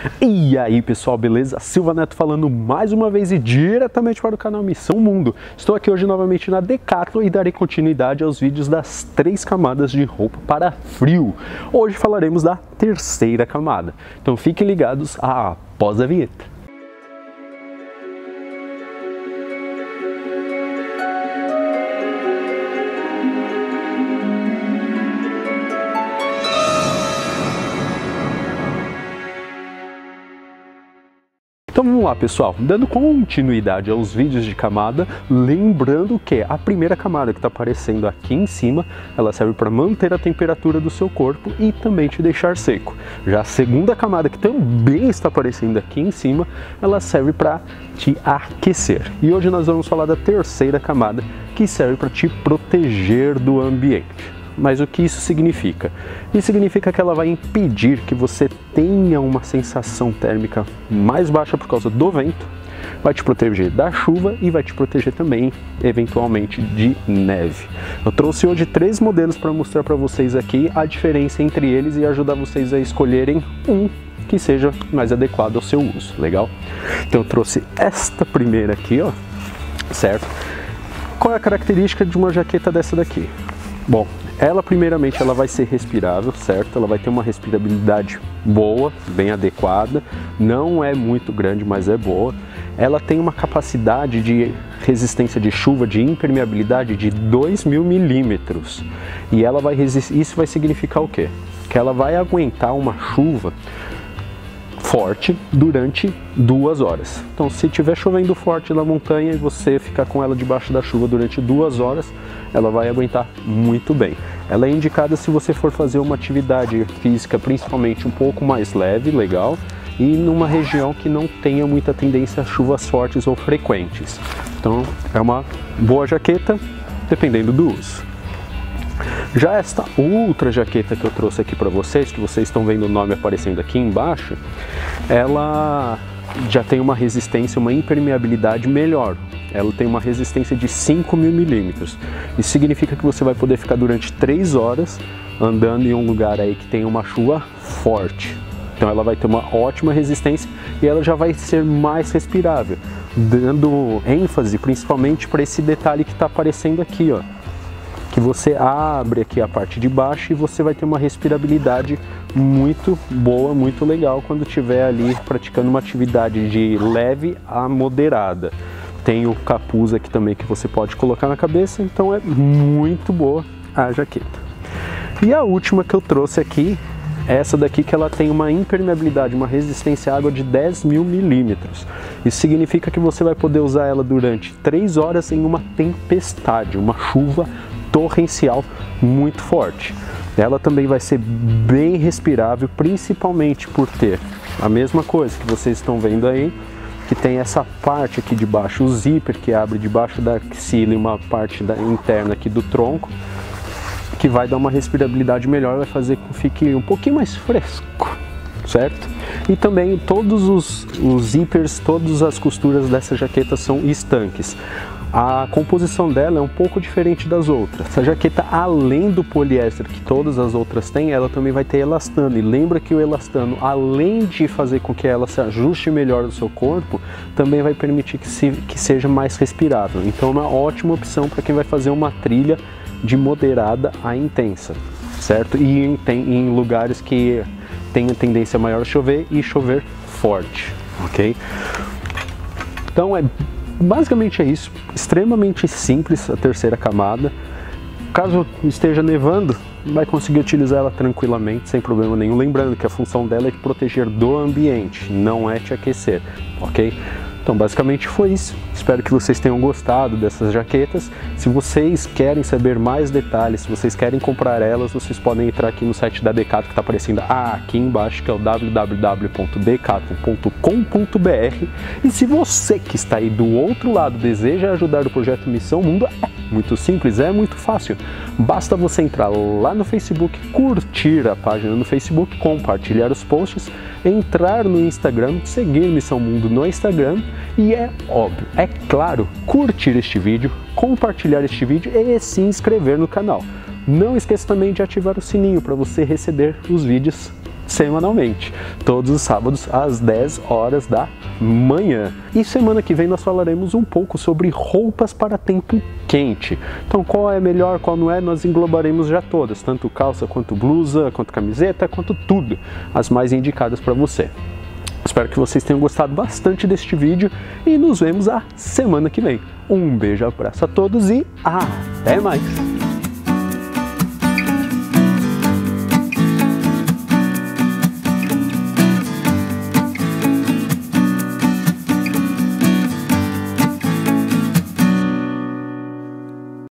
E aí pessoal, beleza? Silva Neto falando mais uma vez e diretamente para o canal Missão Mundo. Estou aqui hoje novamente na Decathlon e darei continuidade aos vídeos das 3 camadas de roupa para frio. Hoje falaremos da terceira camada, então fiquem ligados após a vinheta. Então vamos lá pessoal, dando continuidade aos vídeos de camada, lembrando que a primeira camada que está aparecendo aqui em cima, ela serve para manter a temperatura do seu corpo e também te deixar seco. Já a segunda camada, que também está aparecendo aqui em cima, ela serve para te aquecer. E hoje nós vamos falar da terceira camada, que serve para te proteger do ambiente. Mas o que isso significa? Isso significa que ela vai impedir que você tenha uma sensação térmica mais baixa por causa do vento, vai te proteger da chuva e vai te proteger também, eventualmente, de neve. Eu trouxe hoje 3 modelos para mostrar para vocês aqui a diferença entre eles e ajudar vocês a escolherem um que seja mais adequado ao seu uso, legal? Então eu trouxe esta primeira aqui, ó, certo? Qual é a característica de uma jaqueta dessa daqui? Bom, ela primeiramente ela vai ser respirável, certo? Ela vai ter uma respirabilidade boa, bem adequada, não é muito grande, mas é boa. Ela tem uma capacidade de resistência de chuva, de impermeabilidade de 2.000 milímetros. E ela vai resistir, isso vai significar o quê? Que ela vai aguentar uma chuva forte durante 2 horas. Então, se estiver chovendo forte na montanha e você ficar com ela debaixo da chuva durante 2 horas, ela vai aguentar muito bem. Ela é indicada se você for fazer uma atividade física, principalmente um pouco mais leve, legal, e numa região que não tenha muita tendência a chuvas fortes ou frequentes. Então, é uma boa jaqueta, dependendo do uso. Já esta outra jaqueta que eu trouxe aqui para vocês, que vocês estão vendo o nome aparecendo aqui embaixo, ela já tem uma resistência, uma impermeabilidade melhor. Ela tem uma resistência de 5.000 milímetros. Isso significa que você vai poder ficar durante 3 horas andando em um lugar aí que tem uma chuva forte. Então ela vai ter uma ótima resistência e ela já vai ser mais respirável, dando ênfase principalmente para esse detalhe que está aparecendo aqui, ó. Que você abre aqui a parte de baixo e você vai ter uma respirabilidade muito boa, muito legal quando estiver ali praticando uma atividade de leve a moderada. Tem o capuz aqui também que você pode colocar na cabeça, então é muito boa a jaqueta. E a última que eu trouxe aqui, essa daqui que ela tem uma impermeabilidade, uma resistência à água de 10.000 milímetros. Isso significa que você vai poder usar ela durante 3 horas em uma tempestade, uma chuva torrencial muito forte. Ela também vai ser bem respirável, principalmente por ter a mesma coisa que vocês estão vendo aí, que tem essa parte aqui de baixo, o zíper que abre debaixo da axila e uma parte interna aqui do tronco, que vai dar uma respirabilidade melhor, vai fazer com que fique um pouquinho mais fresco, certo? E também todos os zíperes, todas as costuras dessa jaqueta são estanques. A composição dela é um pouco diferente das outras. Essa jaqueta, além do poliéster que todas as outras têm, ela também vai ter elastano. E lembra que o elastano, além de fazer com que ela se ajuste melhor ao seu corpo, também vai permitir que seja mais respirável. Então é uma ótima opção para quem vai fazer uma trilha de moderada a intensa, certo? E em lugares que tem a tendência maior a chover e chover forte, ok? Então basicamente é isso, extremamente simples a terceira camada. Caso esteja nevando, vai conseguir utilizar ela tranquilamente, sem problema nenhum. Lembrando que a função dela é te proteger do ambiente, não é te aquecer, ok? Então basicamente foi isso, espero que vocês tenham gostado dessas jaquetas. Se vocês querem saber mais detalhes, se vocês querem comprar elas, vocês podem entrar aqui no site da Decathlon que está aparecendo aqui embaixo, que é o www.decathlon.com.br. E se você que está aí do outro lado deseja ajudar o projeto Missão Mundo, é muito simples, é muito fácil. Basta você entrar lá no Facebook, curtir a página no Facebook, compartilhar os posts, entrar no Instagram, seguir Missão Mundo no Instagram e é óbvio, é claro, curtir este vídeo, compartilhar este vídeo e se inscrever no canal. Não esqueça também de ativar o sininho para você receber os vídeos semanalmente, todos os sábados às 10 horas da manhã. E semana que vem nós falaremos um pouco sobre roupas para tempo quente. Então qual é melhor, qual não é, nós englobaremos já todas, tanto calça, quanto blusa, quanto camiseta, quanto tudo, as mais indicadas para você. Espero que vocês tenham gostado bastante deste vídeo e nos vemos a semana que vem. Um beijo, abraço a todos e até mais!